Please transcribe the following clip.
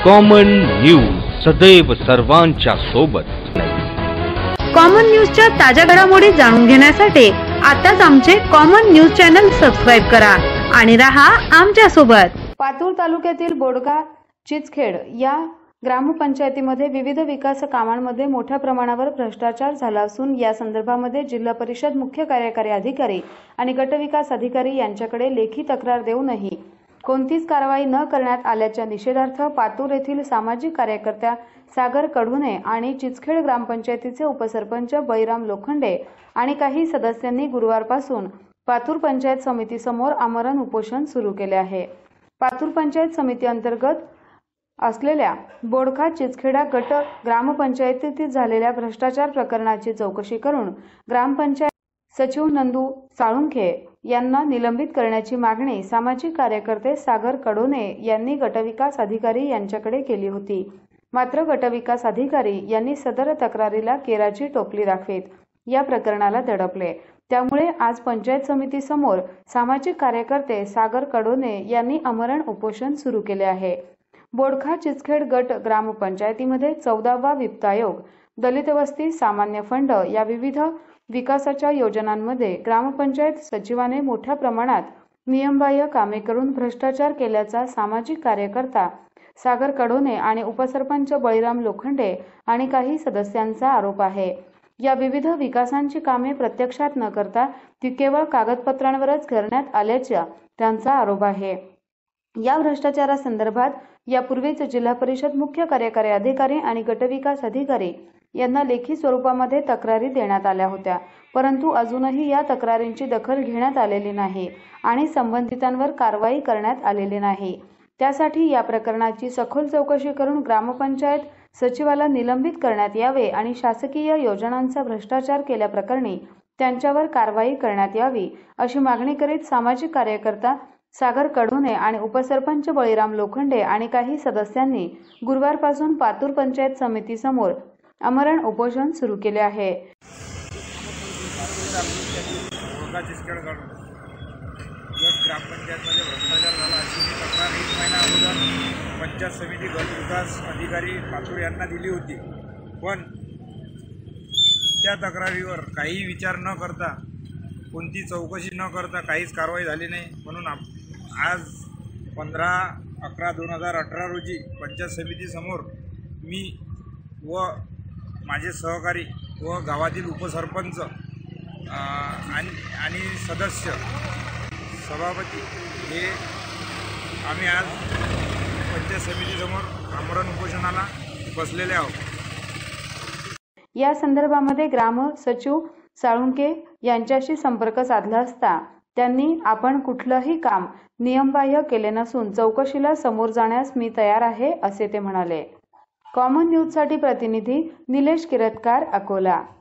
Common news सदैव सर्वांच्या सोबत। कॉमन न्यूजच्या ताज्या घडामोडी जाणून घेण्यासाठी आताच आमचे कॉमन न्यूज चॅनल सबस्क्राइब करा आणि रहा आमच्या सोबत। पातूर तालुक्यातील बोडका चिचखेड या ग्रामपंचायतीमध्ये विविध विकास कामांमध्ये मोठ्या प्रमाणावर भ्रष्टाचार झाला असून या संदर्भामध्ये जिल्हा परिषद मुख्य कार्यकारी अधिकारी आणि गटविकास अधिकारी यांच्याकडे लेखी तक्रार देऊनही कोणतीच कारवाई न करण्यात आल्याच्या निषेधार्थ पातूर येथील सामाजिक कार्यकर्त्या सागर कडुणे आणि चिचखेड ग्रामपंचायतीचे उपसरपंच बळीराम लोखंडे आणि काही सदस्यांनी गुरुवारपासून पातूर पंचायत समिती समोर आमरण उपोषण सुरू केले आहे। पातूर पंचायत समिती अंतर्गत असलेल्या बोडखा चिचखेडा गट ग्रामपंचायतीत झालेल्या भ्रष्टाचार प्रकरणाची चौकशी करून ग्रामपंचायत सचिव नंदू साळुंखे यांना निलंबित करण्याची मागणी सामाजिक कार्यकर्ते सागर कडोने यांनी गटविकास अधिकारी यांच्याकडे केली होती। मात्र गटविकास अधिकारी यांनी सदर तक्रारीला केराची टोपली दाखवित या प्रकरणाला दडपले। त्यामुळे आज पंचायत समिती समोर सामाजिक कार्यकर्ते सागर कडोने यांनी आमरण उपोषण सुरू केले आहे। बोडखा चिचखेड गट ग्रामपंचायतीमध्ये 14वा वित्त आयोग, दलित वस्ती सामान्य फंड या विविध विकासाच्या योजनांमध्ये ग्रामपंचायत सचिवाने मोठ्या प्रमाणात नियमबाह्य कामे करून भ्रष्टाचार केल्याचा सामाजिक कार्यकर्ता सागर कडोने आणि उपसरपंच बळीराम लोखंडे आणि काही सदस्यांचा आरोप आहे। या विविध विकासांची कामे प्रत्यक्षात न करता ती केवळ कागदपत्रांवरच करण्यात आल्याचा त्यांचा आरोप आहे। या भ्रष्टाचारासंदर्भात यापूर्वीच जिल्हा परिषद मुख्य कार्यकारी अधिकारी आणि गटविकास अधिकारी यांना लेखी स्वरूपामध्ये तक्रारी देण्यात आल्या होत्या, परंतु अजूनही या तक्रारींची दखल घेण्यात आलेली नाही आणि संबंधितांवर कारवाई करण्यात आलेली नाही। त्यासाठी या प्रकरणाची सखोल चौकशी करून ग्रामपंचायत सचिवाला निलंबित करण्यात यावे आणि शासकीय योजनांचा भ्रष्टाचार केल्याप्रकरणी त्यांच्यावर कारवाई करण्यात यावी अशी मागणी करीत सामाजिक कार्यकर्ता सागर कडुणे आणि उपसरपंच बळीराम लोखंडे आणि काही सदस्यांनी गुरुवारपासून पातूर पंचायत समिती समोर आमरण उपोषण सुरू केले आहे। ग्रामपंचायतमध्ये भ्रष्टाचार झाला अशी तक्रार 1 महिना अगोदर पंचायत समिती गट विकास अधिकारी पातूर यांना दिली होती, पण त्या तक्रारीवर काही विचार न करता, कोणती चौकशी न करता काहीच कारवाई झाली नाही। म्हणून आज 15/11/2018 रोजी पंचायत समितीसमोर मी व माझे सहकारी व गावातील उपसरपंच आणि सदस्य सभापती हे आम्ही आज पंचायत समितीसमोर आमरण उपोषणाला बसलेले आहोत। या संदर्भामध्ये ग्राम सचिव साळुंखे यांच्याशी संपर्क साधला असता त्यांनी आपण कुठलंही काम नियमबाह्य केले नसून चौकशीला समोर जाण्यास मी तयार आहे असे ते म्हणाले। कॉमन न्यूजसाठी प्रतिनिधी निलेश किरतकार, अकोला।